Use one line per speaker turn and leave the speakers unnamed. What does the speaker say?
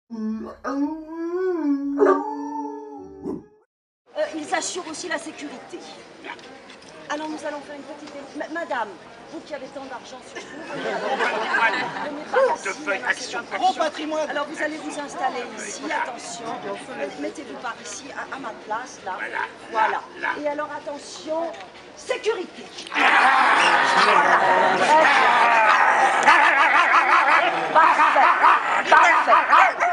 Ils assurent aussi la sécurité. Alors nous allons faire une petite... Madame, vous qui avez tant d'argent sur vous,
Gros patrimoine.
alors vous allez vous installer ici, attention, mettez-vous par ici, à ma place, là. Voilà. Et alors attention, sécurité. Parfait.